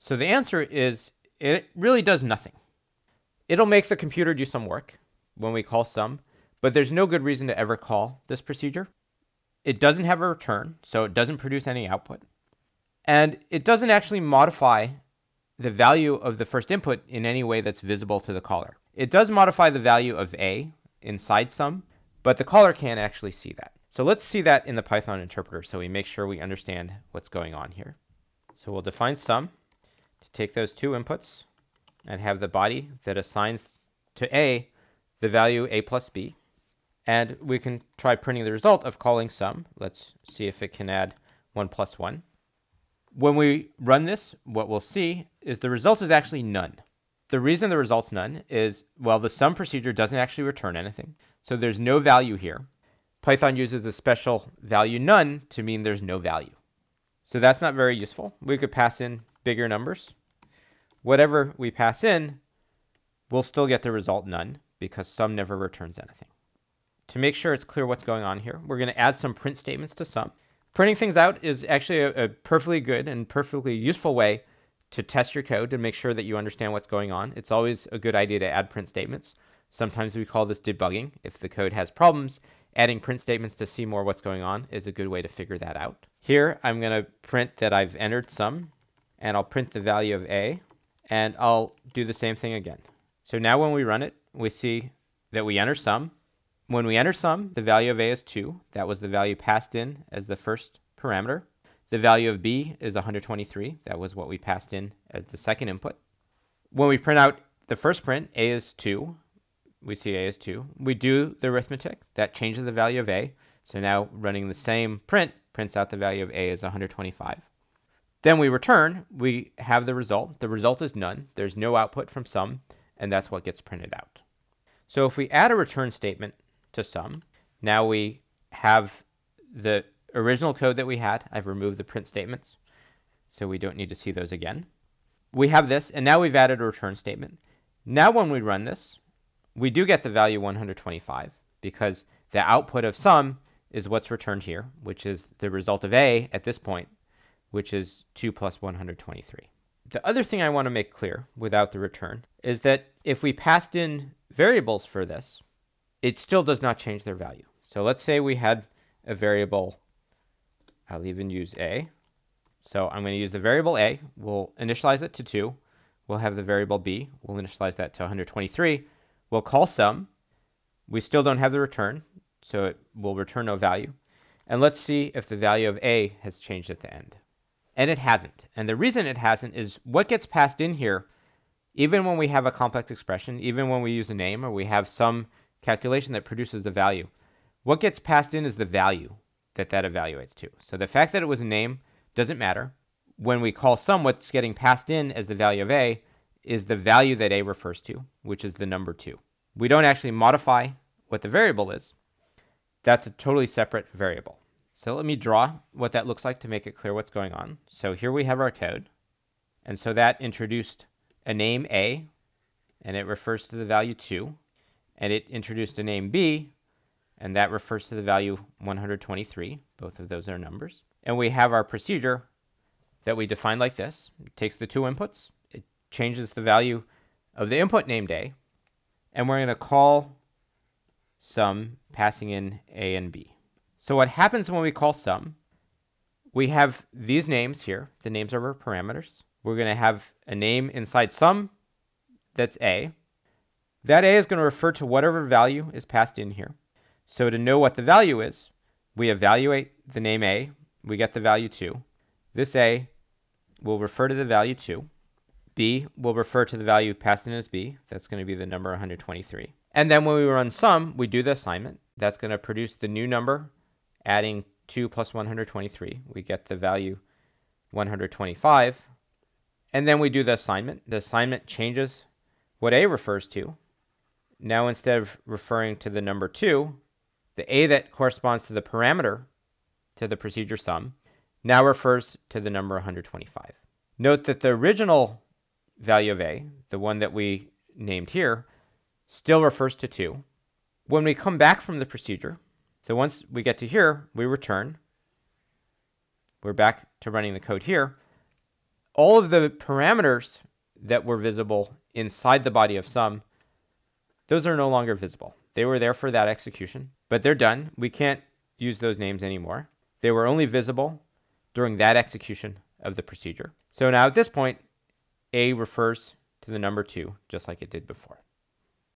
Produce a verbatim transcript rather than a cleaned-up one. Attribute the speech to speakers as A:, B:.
A: So the answer is it really does nothing. It'll make the computer do some work when we call sum, but there's no good reason to ever call this procedure. It doesn't have a return, so it doesn't produce any output. And it doesn't actually modify the value of the first input in any way that's visible to the caller. It does modify the value of A inside sum, but the caller can't actually see that. So let's see that in the Python interpreter so we make sure we understand what's going on here. So we'll define sum to take those two inputs and have the body that assigns to A the value A plus B. And we can try printing the result of calling sum. Let's see if it can add one plus one. When we run this, what we'll see is the result is actually none. The reason the result's none is, well, the sum procedure doesn't actually return anything. So there's no value here. Python uses the special value none to mean there's no value. So that's not very useful. We could pass in bigger numbers. Whatever we pass in, we'll still get the result none because sum never returns anything. To make sure it's clear what's going on here, we're going to add some print statements to sum. Printing things out is actually a, a perfectly good and perfectly useful way to test your code and make sure that you understand what's going on. It's always a good idea to add print statements. Sometimes we call this debugging. If the code has problems, adding print statements to see more what's going on is a good way to figure that out. Here, I'm going to print that I've entered sum, and I'll print the value of A, and I'll do the same thing again. So now when we run it, we see that we enter sum. When we enter sum, the value of A is two. That was the value passed in as the first parameter. The value of B is one hundred twenty-three. That was what we passed in as the second input. When we print out the first print, A is two. We see A is two. We do the arithmetic. That changes the value of A. So now running the same print prints out the value of A is one hundred twenty-five. Then we return. We have the result. The result is none. There's no output from sum, and that's what gets printed out. So if we add a return statement to sum, now we have the original code that we had. I've removed the print statements, so we don't need to see those again. We have this, and now we've added a return statement. Now when we run this, we do get the value one hundred twenty-five because the output of sum is what's returned here, which is the result of A at this point, which is two plus one hundred twenty-three. The other thing I want to make clear without the return is that if we passed in variables for this, it still does not change their value. So let's say we had a variable, I'll even use A. So I'm going to use the variable A. We'll initialize it to two. We'll have the variable B. We'll initialize that to one hundred twenty-three. We'll call sum. We still don't have the return, so it will return no value. And let's see if the value of A has changed at the end. And it hasn't. And the reason it hasn't is what gets passed in here, even when we have a complex expression, even when we use a name or we have some calculation that produces the value, what gets passed in is the value that that evaluates to. So the fact that it was a name doesn't matter. When we call sum, what's getting passed in as the value of A is the value that A refers to, which is the number two. We don't actually modify what the variable is. That's a totally separate variable. So let me draw what that looks like to make it clear what's going on. So here we have our code. And so that introduced a name A, and it refers to the value two. And it introduced a name B, and that refers to the value one hundred twenty-three. Both of those are numbers. And we have our procedure that we define like this. It takes the two inputs. It changes the value of the input named A. And we're going to call sum passing in A and B. So what happens when we call sum, we have these names here. The names are our parameters. We're going to have a name inside sum that's A. That A is going to refer to whatever value is passed in here. So to know what the value is, we evaluate the name A. We get the value two. This A will refer to the value two. B will refer to the value passed in as B. That's going to be the number one hundred twenty-three. And then when we run sum, we do the assignment. That's going to produce the new number, adding two plus one hundred twenty-three. We get the value one hundred twenty-five. And then we do the assignment. The assignment changes what A refers to. Now instead of referring to the number two, the A that corresponds to the parameter to the procedure sum now refers to the number one hundred twenty-five. Note that the original value of A, the one that we named here, still refers to two. When we come back from the procedure, so once we get to here, we return. We're back to running the code here. all of the parameters that were visible inside the body of sum, those are no longer visible. They were there for that execution, but they're done. We can't use those names anymore. They were only visible during that execution of the procedure. So now at this point, A refers to the number two, just like it did before.